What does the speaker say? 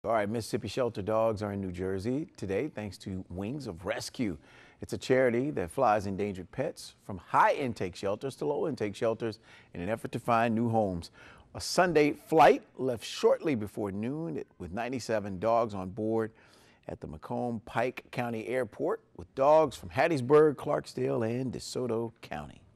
All right, Mississippi Shelter Dogs are in New Jersey today thanks to Wings of Rescue. It's a charity that flies endangered pets from high intake shelters to low intake shelters in an effort to find new homes. A Sunday flight left shortly before noon with 97 dogs on board at the Macomb Pike County Airport with dogs from Hattiesburg, Clarksdale, and DeSoto County.